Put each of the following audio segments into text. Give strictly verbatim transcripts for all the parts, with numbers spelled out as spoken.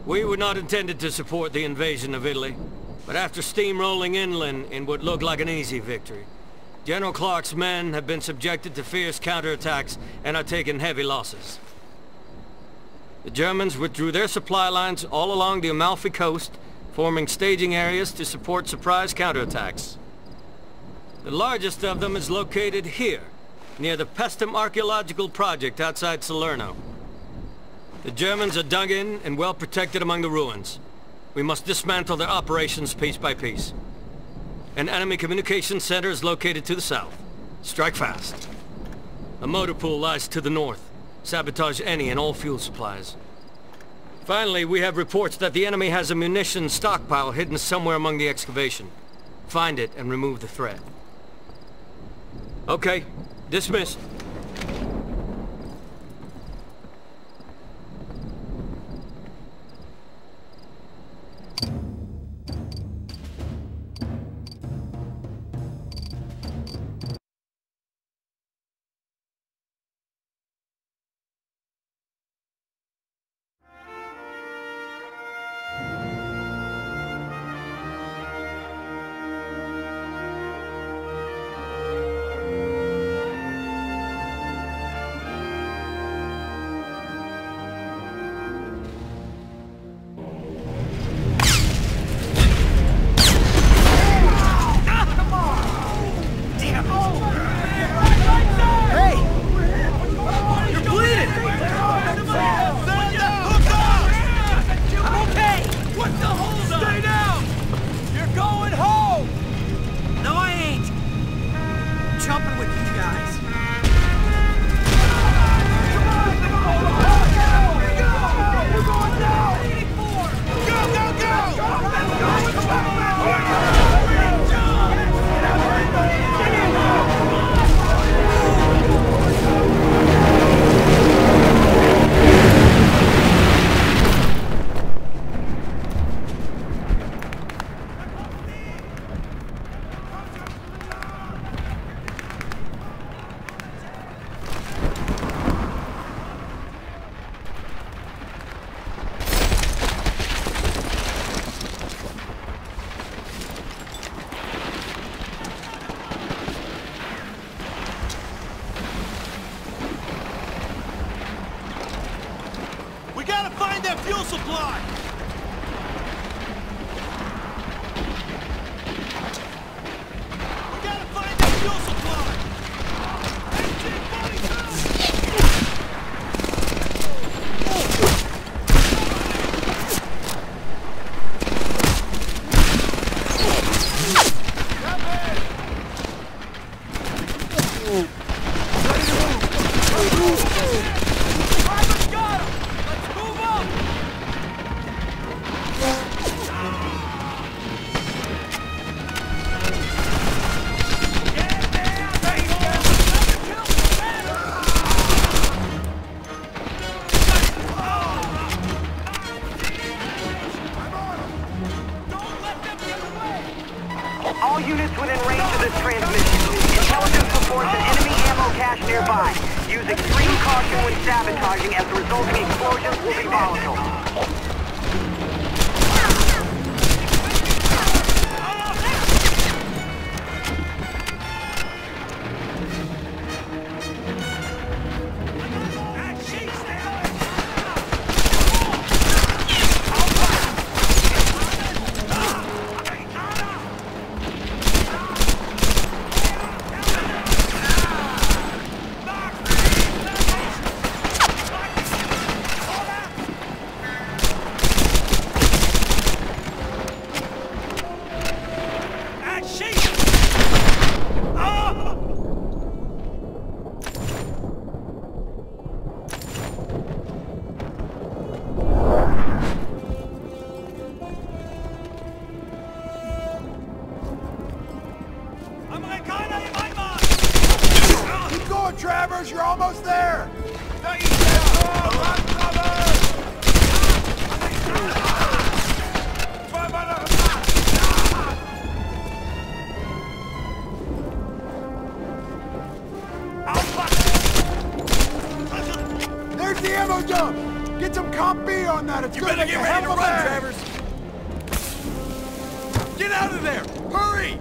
We were not intended to support the invasion of Italy, but after steamrolling inland in what looked like an easy victory, General Clark's men have been subjected to fierce counterattacks and are taking heavy losses. The Germans withdrew their supply lines all along the Amalfi Coast, forming staging areas to support surprise counterattacks. The largest of them is located here, near the Paestum Archaeological Project outside Salerno. The Germans are dug in and well protected among the ruins. We must dismantle their operations piece by piece. An enemy communications center is located to the south. Strike fast. A motor pool lies to the north. Sabotage any and all fuel supplies. Finally, we have reports that the enemy has a munitions stockpile hidden somewhere among the excavation. Find it and remove the threat. Okay, dismissed. Fuel supply! We gotta find that fuel supply! eighteen All units within range of this transmission. Intelligence reports an enemy ammo cache nearby. Use extreme caution when sabotaging, as the resulting explosions will be volatile. on that. It's You gonna better make get a ready to hell of a run, bang. Travers! Get out of there! Hurry!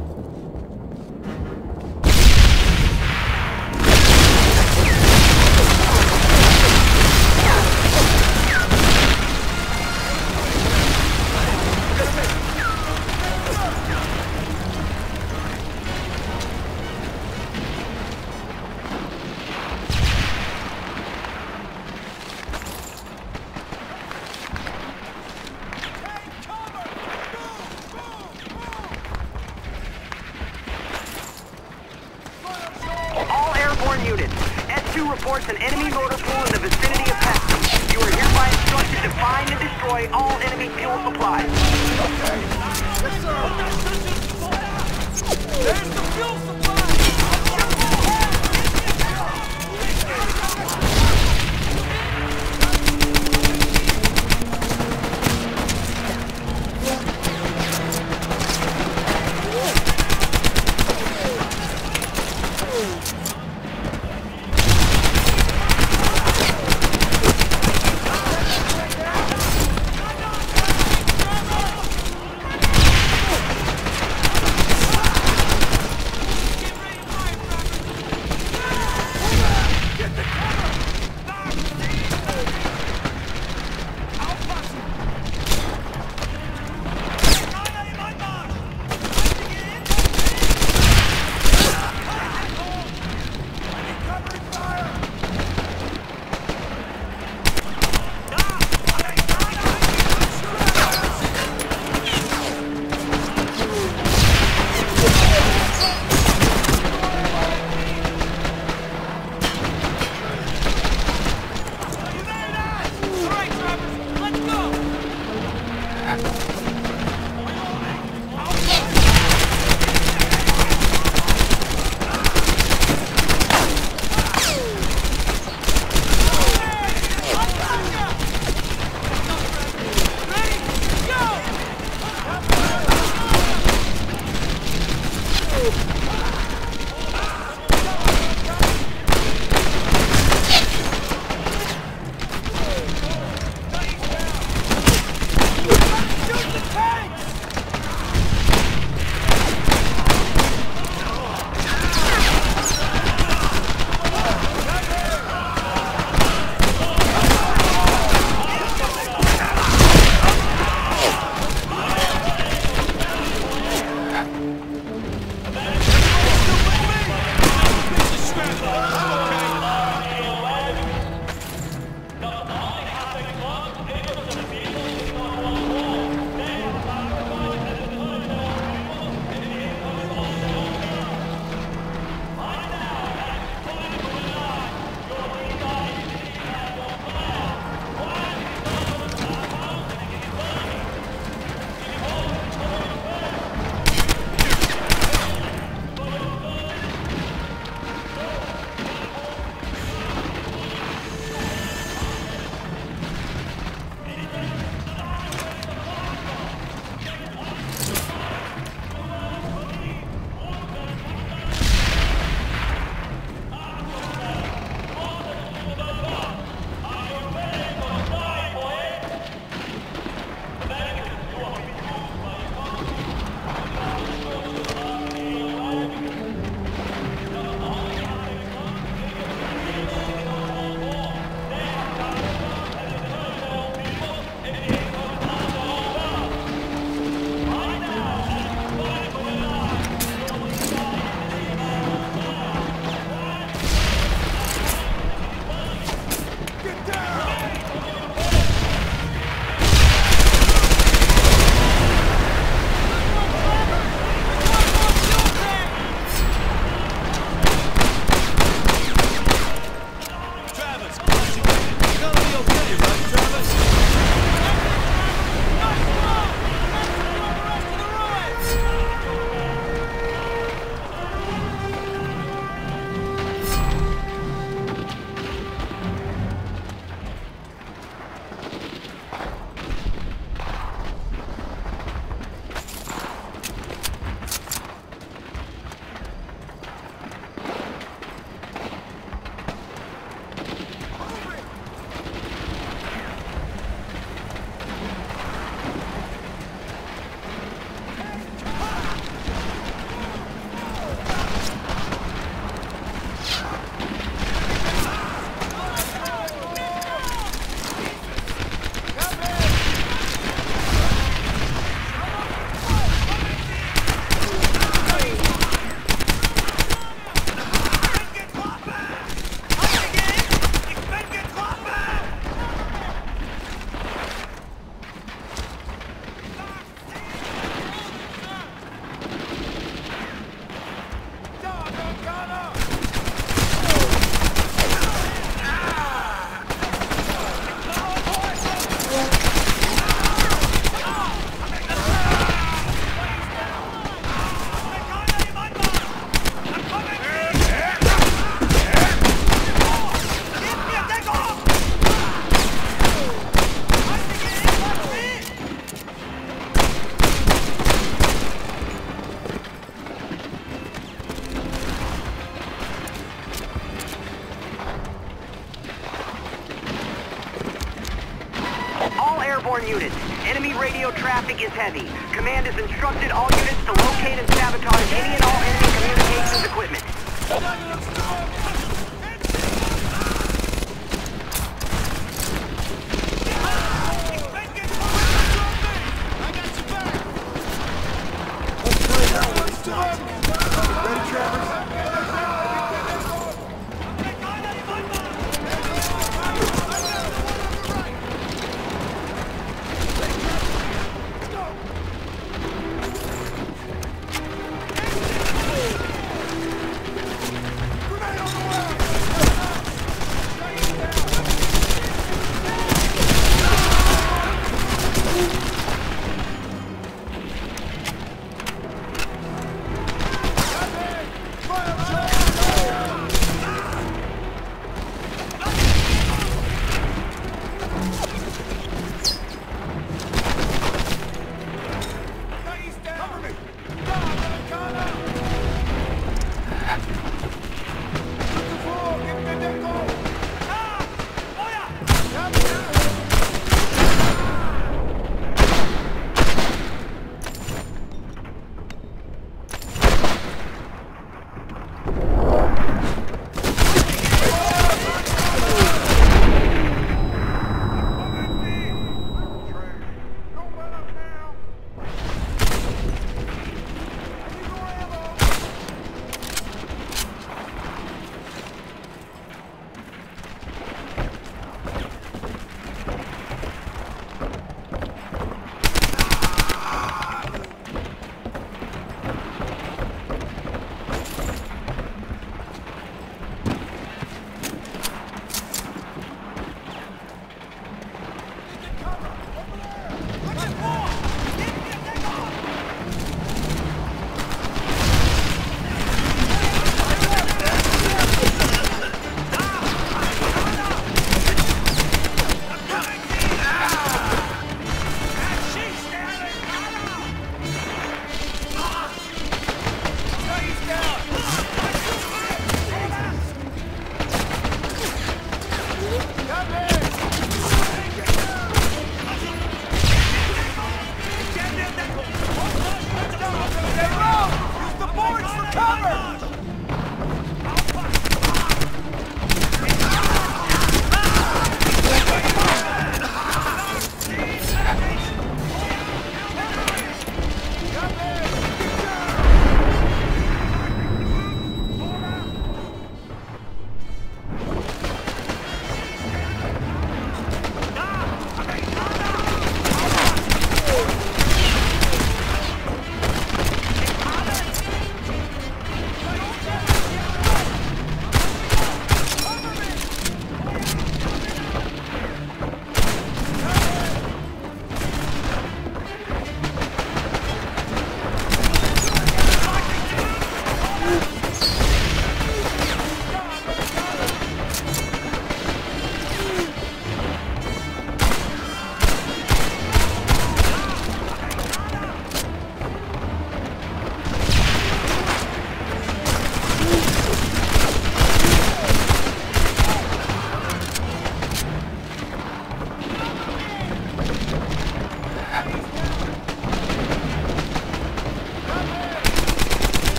All airborne units, S two reports an enemy motor pool in the vicinity of Peston. You are hereby instructed to find and destroy all enemy fuel supplies. Yes, sir. There's the fuel supply! airborne units. Enemy radio traffic is heavy. Command has instructed all units to locate and sabotage any and all enemy communications equipment. Ready, Travers? Grenade on the way!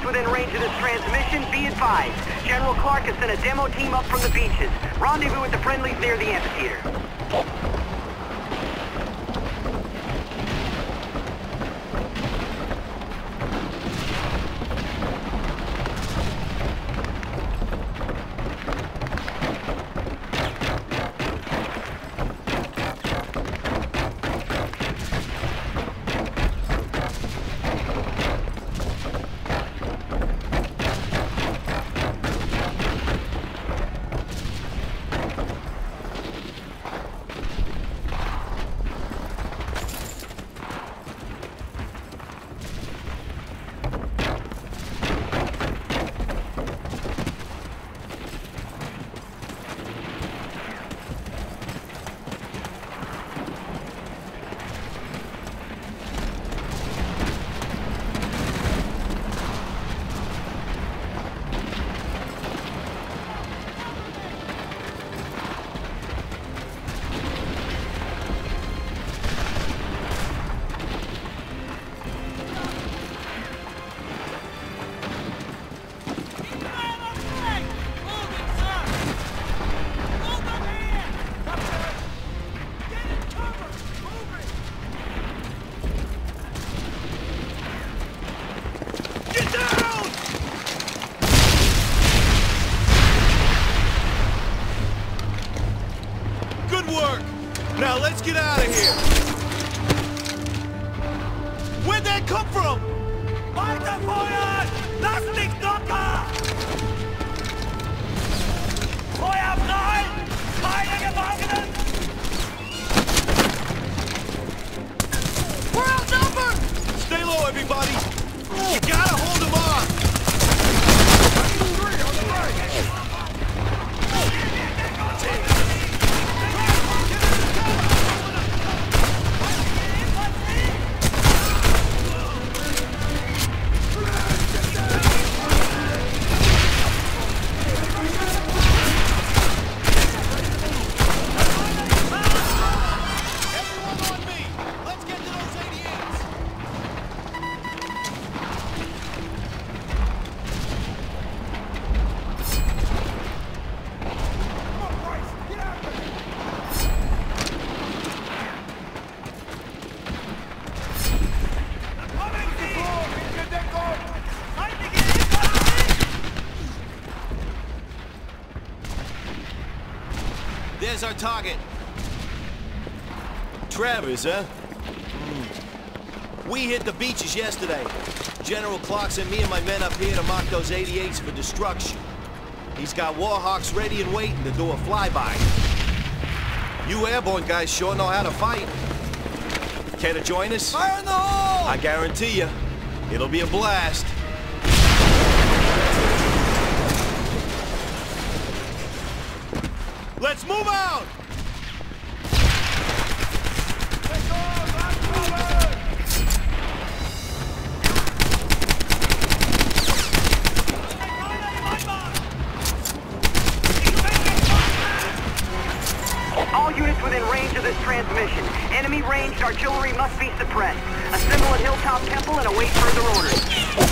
within range of this transmission, be advised. General Clark has sent a demo team up from the beaches. Rendezvous with the friendlies near the amphitheater. Now let's get out of here! Where'd that come from? Weiterfeuern! Lass nicht locker! Feuer frei! Keine Gefangenen! We're outnumbered! Stay low, everybody! You gotta hold them off! Three on the right! There's our target. Travis, huh? Mm. We hit the beaches yesterday. General Clark sent me and my men up here to mark those eighty-eights for destruction. He's got Warhawks ready and waiting to do a flyby. You airborne guys sure know how to fight. Care to join us? Fire in the hole! I guarantee you, it'll be a blast. Let's move out! All units within range of this transmission. Enemy ranged artillery must be suppressed. Assemble at Hilltop Temple and await further orders.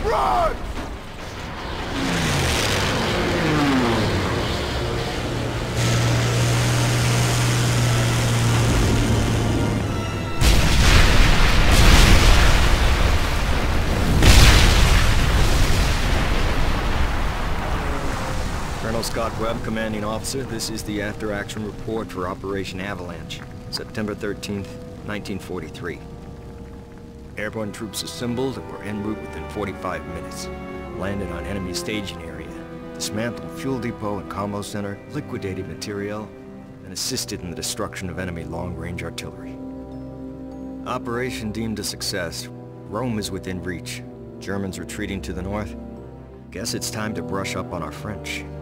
Run! Colonel Scott Webb, Commanding Officer. This is the after-action report for Operation Avalanche, September thirteenth, nineteen forty-three. Airborne troops assembled and were en route within forty-five minutes. Landed on enemy staging area, dismantled fuel depot and combo center, liquidated materiel, and assisted in the destruction of enemy long-range artillery. Operation deemed a success. Rome is within reach. Germans retreating to the north. Guess it's time to brush up on our French.